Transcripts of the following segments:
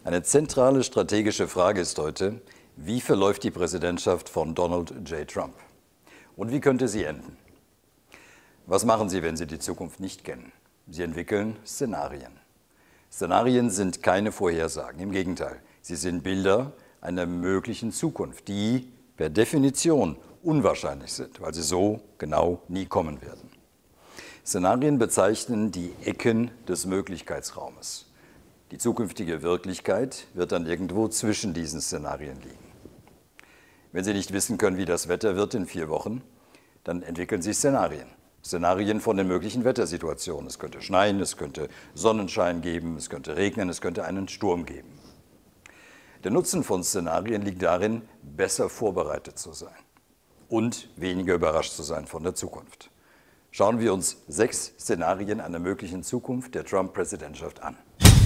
Eine zentrale strategische Frage ist heute, wie verläuft die Präsidentschaft von Donald J. Trump? Und wie könnte sie enden? Was machen Sie, wenn Sie die Zukunft nicht kennen? Sie entwickeln Szenarien. Szenarien sind keine Vorhersagen, im Gegenteil. Sie sind Bilder einer möglichen Zukunft, die per Definition unwahrscheinlich sind, weil sie so genau nie kommen werden. Szenarien bezeichnen die Ecken des Möglichkeitsraumes. Die zukünftige Wirklichkeit wird dann irgendwo zwischen diesen Szenarien liegen. Wenn Sie nicht wissen können, wie das Wetter wird in 4 Wochen, dann entwickeln Sie Szenarien. Szenarien von den möglichen Wettersituationen. Es könnte schneien, es könnte Sonnenschein geben, es könnte regnen, es könnte einen Sturm geben. Der Nutzen von Szenarien liegt darin, besser vorbereitet zu sein und weniger überrascht zu sein von der Zukunft. Schauen wir uns 6 Szenarien einer möglichen Zukunft der Trump-Präsidentschaft an.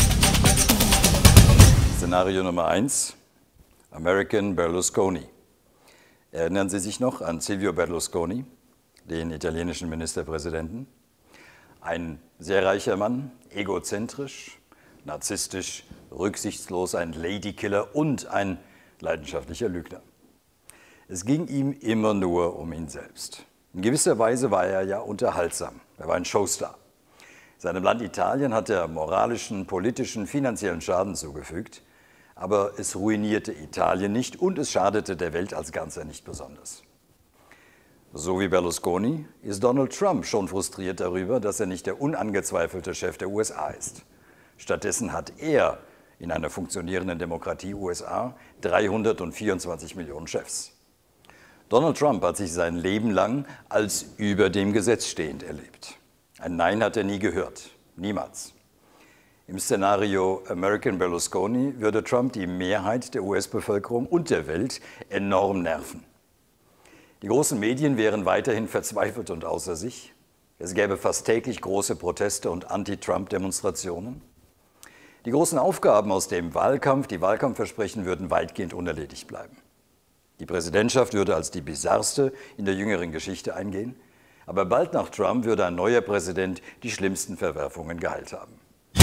Szenario Nummer 1: American Berlusconi. Erinnern Sie sich noch an Silvio Berlusconi, den italienischen Ministerpräsidenten? Ein sehr reicher Mann, egozentrisch, narzisstisch, rücksichtslos, ein Ladykiller und ein leidenschaftlicher Lügner. Es ging ihm immer nur um ihn selbst. In gewisser Weise war er ja unterhaltsam. Er war ein Showstar. Seinem Land Italien hat er moralischen, politischen, finanziellen Schaden zugefügt, aber es ruinierte Italien nicht und es schadete der Welt als Ganzer nicht besonders. So wie Berlusconi ist Donald Trump schon frustriert darüber, dass er nicht der unangezweifelte Chef der USA ist. Stattdessen hat er in einer funktionierenden Demokratie USA 324 Millionen Chefs. Donald Trump hat sich sein Leben lang als über dem Gesetz stehend erlebt. Ein Nein hat er nie gehört, niemals. Im Szenario American Berlusconi würde Trump die Mehrheit der US-Bevölkerung und der Welt enorm nerven. Die großen Medien wären weiterhin verzweifelt und außer sich. Es gäbe fast täglich große Proteste und Anti-Trump-Demonstrationen. Die großen Aufgaben aus dem Wahlkampf, die Wahlkampfversprechen, würden weitgehend unerledigt bleiben. Die Präsidentschaft würde als die bizarrste in der jüngeren Geschichte eingehen, aber bald nach Trump würde ein neuer Präsident die schlimmsten Verwerfungen geheilt haben.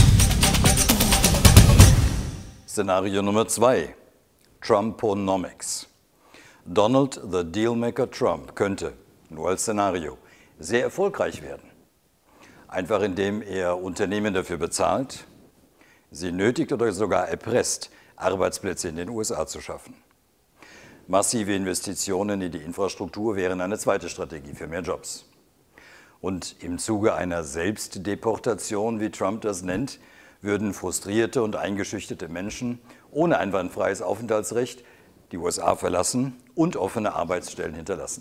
Szenario Nummer 2: Trumponomics. Donald the Dealmaker Trump könnte, nur als Szenario, sehr erfolgreich werden. Einfach indem er Unternehmen dafür bezahlt, sie nötigt oder sogar erpresst, Arbeitsplätze in den USA zu schaffen. Massive Investitionen in die Infrastruktur wären eine zweite Strategie für mehr Jobs. Und im Zuge einer Selbstdeportation, wie Trump das nennt, würden frustrierte und eingeschüchterte Menschen ohne einwandfreies Aufenthaltsrecht die USA verlassen und offene Arbeitsstellen hinterlassen.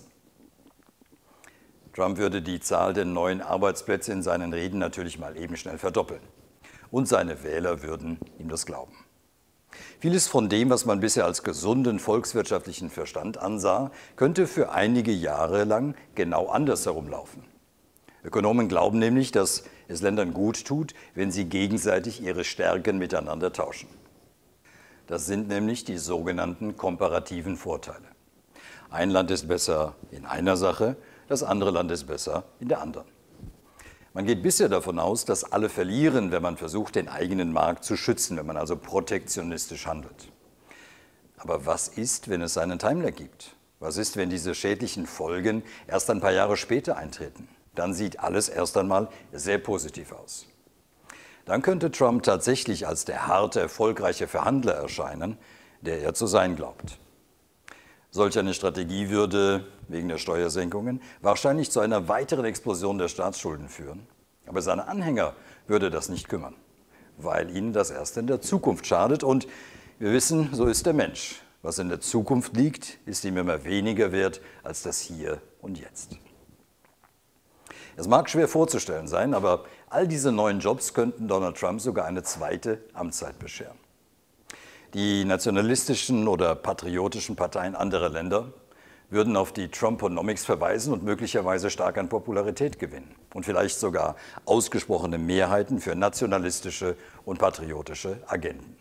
Trump würde die Zahl der neuen Arbeitsplätze in seinen Reden natürlich mal eben schnell verdoppeln. Und seine Wähler würden ihm das glauben. Vieles von dem, was man bisher als gesunden volkswirtschaftlichen Verstand ansah, könnte für einige Jahre lang genau andersherum laufen. Ökonomen glauben nämlich, dass es Ländern gut tut, wenn sie gegenseitig ihre Stärken miteinander tauschen. Das sind nämlich die sogenannten komparativen Vorteile. Ein Land ist besser in einer Sache, das andere Land ist besser in der anderen. Man geht bisher davon aus, dass alle verlieren, wenn man versucht, den eigenen Markt zu schützen, wenn man also protektionistisch handelt. Aber was ist, wenn es einen Timelag gibt? Was ist, wenn diese schädlichen Folgen erst ein paar Jahre später eintreten? Dann sieht alles erst einmal sehr positiv aus. Dann könnte Trump tatsächlich als der harte, erfolgreiche Verhandler erscheinen, der er zu sein glaubt. Solch eine Strategie würde, wegen der Steuersenkungen, wahrscheinlich zu einer weiteren Explosion der Staatsschulden führen. Aber seine Anhänger würde das nicht kümmern, weil ihnen das erst in der Zukunft schadet. Und wir wissen, so ist der Mensch. Was in der Zukunft liegt, ist ihm immer weniger wert als das Hier und Jetzt. Es mag schwer vorzustellen sein, aber all diese neuen Jobs könnten Donald Trump sogar eine zweite Amtszeit bescheren. Die nationalistischen oder patriotischen Parteien anderer Länder würden auf die Trumponomics verweisen und möglicherweise stark an Popularität gewinnen und vielleicht sogar ausgesprochene Mehrheiten für nationalistische und patriotische Agenden.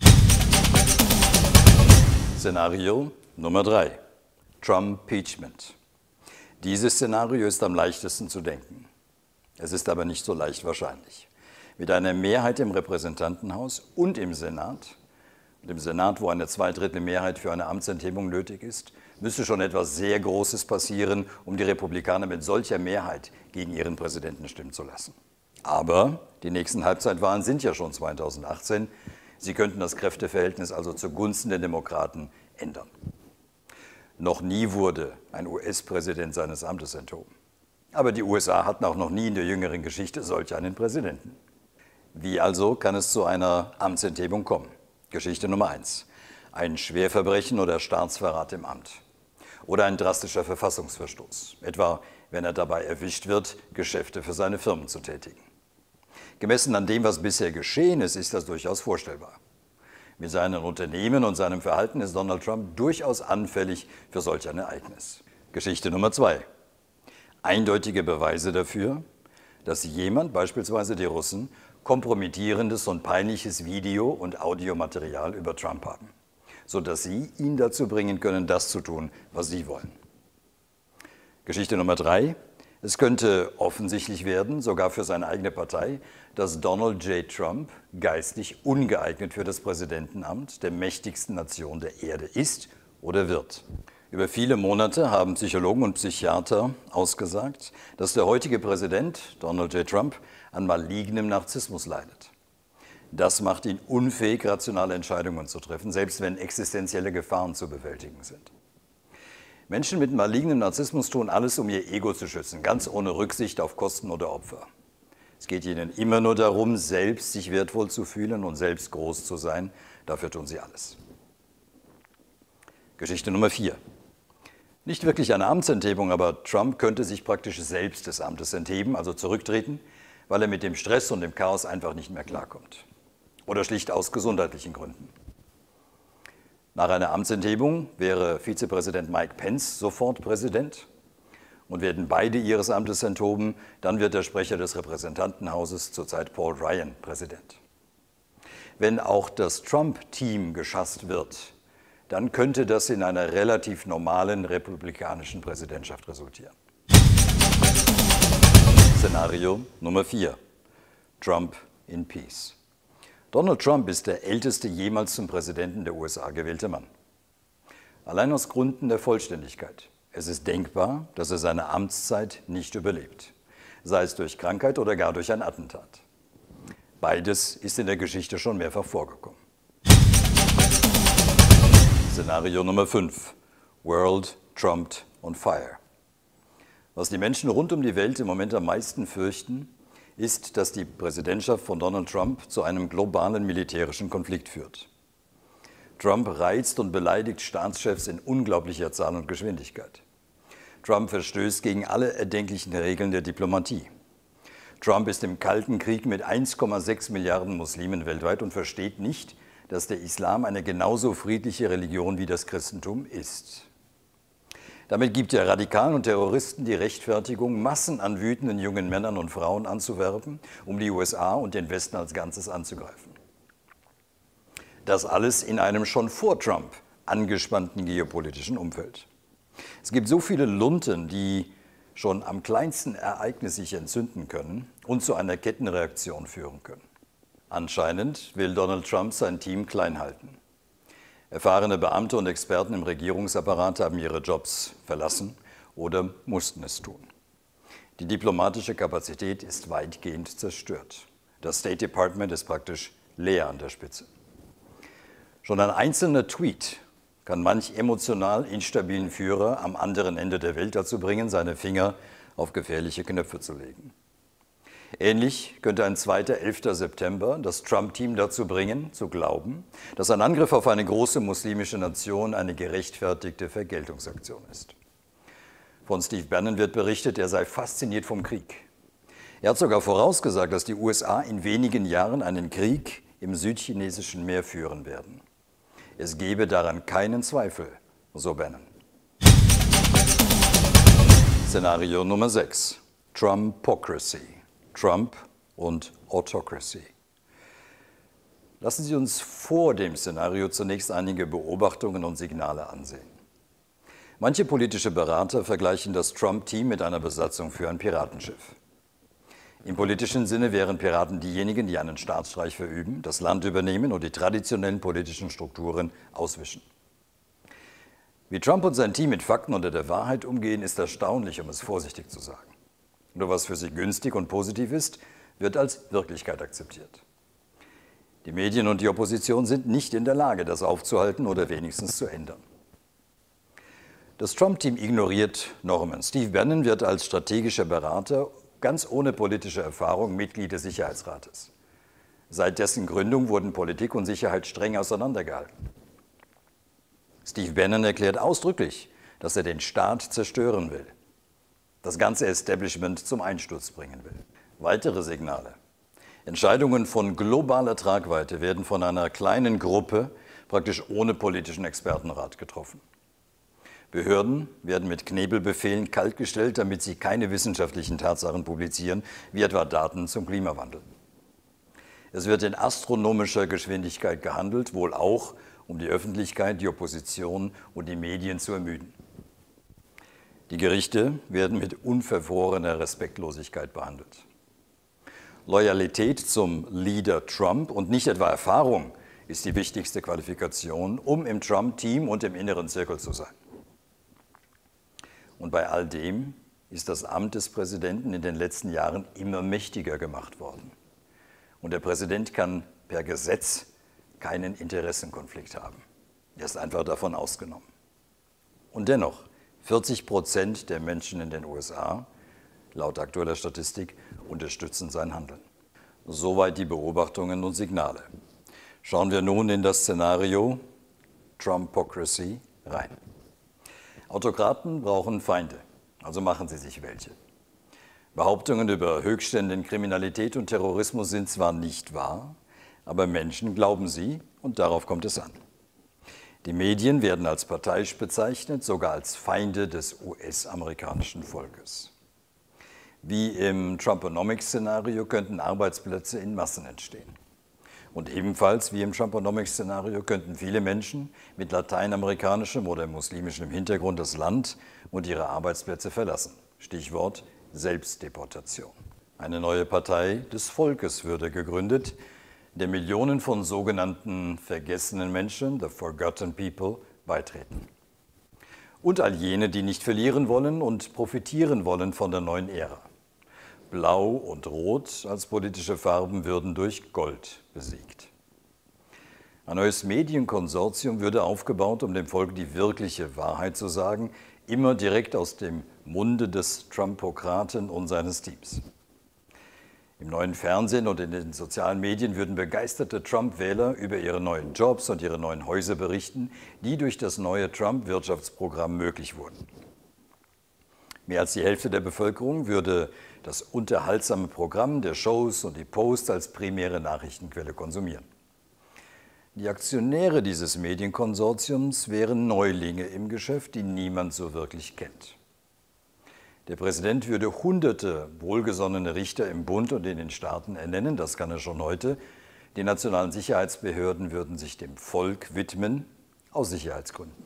Szenario Nummer 3: Trumpeachment. Dieses Szenario ist am leichtesten zu denken. Es ist aber nicht so leicht wahrscheinlich. Mit einer Mehrheit im Repräsentantenhaus und im Senat Und im Senat, wo eine Zweidrittelmehrheit für eine Amtsenthebung nötig ist, müsste schon etwas sehr Großes passieren, um die Republikaner mit solcher Mehrheit gegen ihren Präsidenten stimmen zu lassen. Aber die nächsten Halbzeitwahlen sind ja schon 2018. Sie könnten das Kräfteverhältnis also zugunsten der Demokraten ändern. Noch nie wurde ein US-Präsident seines Amtes enthoben. Aber die USA hatten auch noch nie in der jüngeren Geschichte solch einen Präsidenten. Wie also kann es zu einer Amtsenthebung kommen? Geschichte Nummer 1. Ein Schwerverbrechen oder Staatsverrat im Amt. Oder ein drastischer Verfassungsverstoß, etwa wenn er dabei erwischt wird, Geschäfte für seine Firmen zu tätigen. Gemessen an dem, was bisher geschehen ist, ist das durchaus vorstellbar. Mit seinen Unternehmen und seinem Verhalten ist Donald Trump durchaus anfällig für solch ein Ereignis. Geschichte Nummer 2. Eindeutige Beweise dafür, dass jemand, beispielsweise die Russen, kompromittierendes und peinliches Video- und Audiomaterial über Trump haben, sodass sie ihn dazu bringen können, das zu tun, was sie wollen. Geschichte Nummer 3. Es könnte offensichtlich werden, sogar für seine eigene Partei, dass Donald J. Trump geistig ungeeignet für das Präsidentenamt der mächtigsten Nation der Erde ist oder wird. Über viele Monate haben Psychologen und Psychiater ausgesagt, dass der heutige Präsident, Donald J. Trump, an malignem Narzissmus leidet. Das macht ihn unfähig, rationale Entscheidungen zu treffen, selbst wenn existenzielle Gefahren zu bewältigen sind. Menschen mit malignem Narzissmus tun alles, um ihr Ego zu schützen, ganz ohne Rücksicht auf Kosten oder Opfer. Es geht ihnen immer nur darum, selbst sich wertvoll zu fühlen und selbst groß zu sein. Dafür tun sie alles. Geschichte Nummer 4. Nicht wirklich eine Amtsenthebung, aber Trump könnte sich praktisch selbst des Amtes entheben, also zurücktreten, weil er mit dem Stress und dem Chaos einfach nicht mehr klarkommt. Oder schlicht aus gesundheitlichen Gründen. Nach einer Amtsenthebung wäre Vizepräsident Mike Pence sofort Präsident. Und werden beide ihres Amtes enthoben, dann wird der Sprecher des Repräsentantenhauses, zurzeit Paul Ryan, Präsident. Wenn auch das Trump-Team geschasst wird, dann könnte das in einer relativ normalen republikanischen Präsidentschaft resultieren. Szenario Nummer 4. Trump in Peace. Donald Trump ist der älteste jemals zum Präsidenten der USA gewählte Mann. Allein aus Gründen der Vollständigkeit. Es ist denkbar, dass er seine Amtszeit nicht überlebt, sei es durch Krankheit oder gar durch ein Attentat. Beides ist in der Geschichte schon mehrfach vorgekommen. Szenario Nummer 5. World Trump on Fire. Was die Menschen rund um die Welt im Moment am meisten fürchten, ist, dass die Präsidentschaft von Donald Trump zu einem globalen militärischen Konflikt führt. Trump reizt und beleidigt Staatschefs in unglaublicher Zahl und Geschwindigkeit. Trump verstößt gegen alle erdenklichen Regeln der Diplomatie. Trump ist im Kalten Krieg mit 1,6 Milliarden Muslimen weltweit und versteht nicht, dass der Islam eine genauso friedliche Religion wie das Christentum ist. Damit gibt er Radikalen und Terroristen die Rechtfertigung, Massen an wütenden jungen Männern und Frauen anzuwerben, um die USA und den Westen als Ganzes anzugreifen. Das alles in einem schon vor Trump angespannten geopolitischen Umfeld. Es gibt so viele Lunten, die schon am kleinsten Ereignis sich entzünden können und zu einer Kettenreaktion führen können. Anscheinend will Donald Trump sein Team klein halten. Erfahrene Beamte und Experten im Regierungsapparat haben ihre Jobs verlassen oder mussten es tun. Die diplomatische Kapazität ist weitgehend zerstört. Das State Department ist praktisch leer an der Spitze. Schon ein einzelner Tweet kann manch emotional instabilen Führer am anderen Ende der Welt dazu bringen, seine Finger auf gefährliche Knöpfe zu legen. Ähnlich könnte ein zweiter 11. September das Trump-Team dazu bringen, zu glauben, dass ein Angriff auf eine große muslimische Nation eine gerechtfertigte Vergeltungsaktion ist. Von Steve Bannon wird berichtet, er sei fasziniert vom Krieg. Er hat sogar vorausgesagt, dass die USA in wenigen Jahren einen Krieg im südchinesischen Meer führen werden. Es gebe daran keinen Zweifel, so Bannon. Szenario Nummer 6. Trumpocracy. Trump und Autocracy. Lassen Sie uns vor dem Szenario zunächst einige Beobachtungen und Signale ansehen. Manche politische Berater vergleichen das Trump-Team mit einer Besatzung für ein Piratenschiff. Im politischen Sinne wären Piraten diejenigen, die einen Staatsstreich verüben, das Land übernehmen und die traditionellen politischen Strukturen auswischen. Wie Trump und sein Team mit Fakten oder der Wahrheit umgehen, ist erstaunlich, um es vorsichtig zu sagen. Nur was für sie günstig und positiv ist, wird als Wirklichkeit akzeptiert. Die Medien und die Opposition sind nicht in der Lage, das aufzuhalten oder wenigstens zu ändern. Das Trump-Team ignoriert Normen. Steve Bannon wird als strategischer Berater ganz ohne politische Erfahrung Mitglied des Sicherheitsrates. Seit dessen Gründung wurden Politik und Sicherheit streng auseinandergehalten. Steve Bannon erklärt ausdrücklich, dass er den Staat zerstören will, das ganze Establishment zum Einsturz bringen will. Weitere Signale. Entscheidungen von globaler Tragweite werden von einer kleinen Gruppe praktisch ohne politischen Expertenrat getroffen. Behörden werden mit Knebelbefehlen kaltgestellt, damit sie keine wissenschaftlichen Tatsachen publizieren, wie etwa Daten zum Klimawandel. Es wird in astronomischer Geschwindigkeit gehandelt, wohl auch, um die Öffentlichkeit, die Opposition und die Medien zu ermüden. Die Gerichte werden mit unverfrorener Respektlosigkeit behandelt. Loyalität zum Leader Trump und nicht etwa Erfahrung ist die wichtigste Qualifikation, um im Trump-Team und im inneren Zirkel zu sein. Und bei all dem ist das Amt des Präsidenten in den letzten Jahren immer mächtiger gemacht worden. Und der Präsident kann per Gesetz keinen Interessenkonflikt haben. Er ist einfach davon ausgenommen. Und dennoch, 40% der Menschen in den USA, laut aktueller Statistik, unterstützen sein Handeln. Soweit die Beobachtungen und Signale. Schauen wir nun in das Szenario Trumpocracy rein. Autokraten brauchen Feinde, also machen sie sich welche. Behauptungen über Höchststände in Kriminalität und Terrorismus sind zwar nicht wahr, aber Menschen glauben sie und darauf kommt es an. Die Medien werden als parteiisch bezeichnet, sogar als Feinde des US-amerikanischen Volkes. Wie im Trumponomics-Szenario könnten Arbeitsplätze in Massen entstehen. Und ebenfalls wie im Trumponomics-Szenario könnten viele Menschen mit lateinamerikanischem oder muslimischem Hintergrund das Land und ihre Arbeitsplätze verlassen. Stichwort Selbstdeportation. Eine neue Partei des Volkes würde gegründet, der Millionen von sogenannten vergessenen Menschen, the Forgotten People, beitreten. Und all jene, die nicht verlieren wollen und profitieren wollen von der neuen Ära. Blau und Rot als politische Farben würden durch Gold besiegt. Ein neues Medienkonsortium würde aufgebaut, um dem Volk die wirkliche Wahrheit zu sagen, immer direkt aus dem Munde des Trumpokraten und seines Teams. Im neuen Fernsehen und in den sozialen Medien würden begeisterte Trump-Wähler über ihre neuen Jobs und ihre neuen Häuser berichten, die durch das neue Trump-Wirtschaftsprogramm möglich wurden. Mehr als die Hälfte der Bevölkerung würde das unterhaltsame Programm der Shows und die Posts als primäre Nachrichtenquelle konsumieren. Die Aktionäre dieses Medienkonsortiums wären Neulinge im Geschäft, die niemand so wirklich kennt. Der Präsident würde hunderte wohlgesonnene Richter im Bund und in den Staaten ernennen, das kann er schon heute. Die nationalen Sicherheitsbehörden würden sich dem Volk widmen, aus Sicherheitsgründen.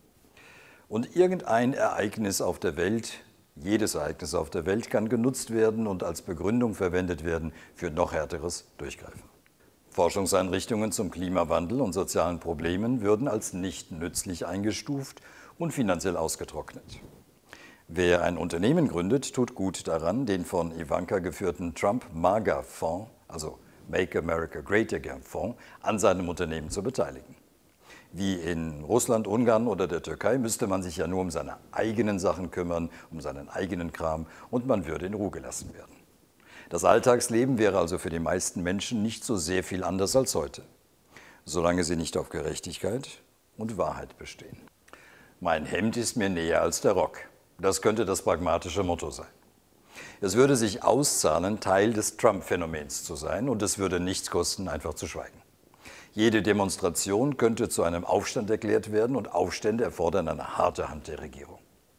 Und irgendein Ereignis auf der Welt, jedes Ereignis auf der Welt kann genutzt werden und als Begründung verwendet werden für noch härteres Durchgreifen. Forschungseinrichtungen zum Klimawandel und sozialen Problemen würden als nicht nützlich eingestuft und finanziell ausgetrocknet. Wer ein Unternehmen gründet, tut gut daran, den von Ivanka geführten Trump-MAGA-Fonds, also Make America Great Again Fonds, an seinem Unternehmen zu beteiligen. Wie in Russland, Ungarn oder der Türkei müsste man sich ja nur um seine eigenen Sachen kümmern, um seinen eigenen Kram und man würde in Ruhe gelassen werden. Das Alltagsleben wäre also für die meisten Menschen nicht so sehr viel anders als heute, solange sie nicht auf Gerechtigkeit und Wahrheit bestehen. Mein Hemd ist mir näher als der Rock. Das könnte das pragmatische Motto sein. Es würde sich auszahlen, Teil des Trump-Phänomens zu sein und es würde nichts kosten, einfach zu schweigen. Jede Demonstration könnte zu einem Aufstand erklärt werden und Aufstände erfordern eine harte Hand der Regierung.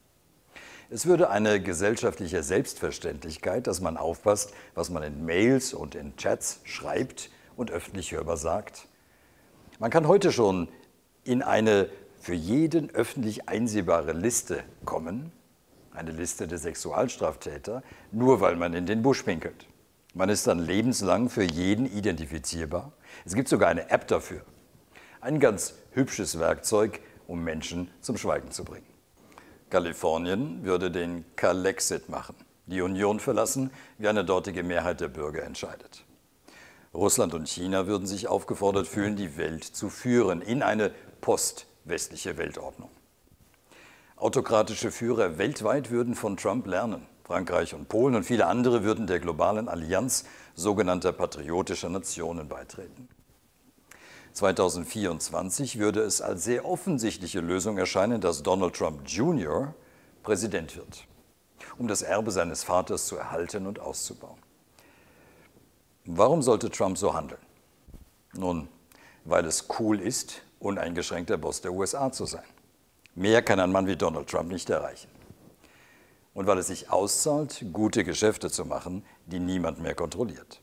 Es würde eine gesellschaftliche Selbstverständlichkeit, dass man aufpasst, was man in Mails und in Chats schreibt und öffentlich hörbar sagt. Man kann heute schon in eine für jeden öffentlich einsehbare Liste kommen, eine Liste der Sexualstraftäter, nur weil man in den Busch pinkelt. Man ist dann lebenslang für jeden identifizierbar. Es gibt sogar eine App dafür. Ein ganz hübsches Werkzeug, um Menschen zum Schweigen zu bringen. Kalifornien würde den Kalexit machen, die Union verlassen, wie eine dortige Mehrheit der Bürger entscheidet. Russland und China würden sich aufgefordert fühlen, die Welt zu führen in eine postwestliche Weltordnung. Autokratische Führer weltweit würden von Trump lernen. Frankreich und Polen und viele andere würden der globalen Allianz sogenannter patriotischer Nationen beitreten. 2024 würde es als sehr offensichtliche Lösung erscheinen, dass Donald Trump Jr. Präsident wird, um das Erbe seines Vaters zu erhalten und auszubauen. Warum sollte Trump so handeln? Nun, weil es cool ist, uneingeschränkter Boss der USA zu sein. Mehr kann ein Mann wie Donald Trump nicht erreichen. Und weil es sich auszahlt, gute Geschäfte zu machen, die niemand mehr kontrolliert.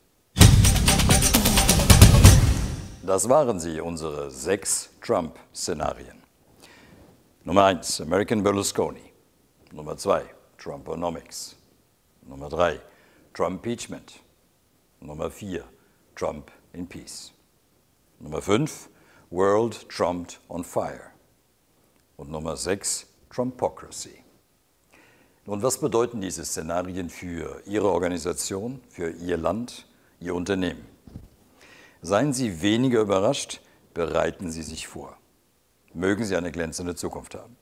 Das waren sie, unsere 6 Trump-Szenarien. Nummer 1, American Berlusconi. Nummer 2, Trumponomics. Nummer 3, Trumpeachment. Nummer 4, Trump in Peace. Nummer 5, World Trump on Fire. Und Nummer 6, Trumpocracy. Und was bedeuten diese Szenarien für Ihre Organisation, für Ihr Land, Ihr Unternehmen? Seien Sie weniger überrascht, bereiten Sie sich vor. Mögen Sie eine glänzende Zukunft haben.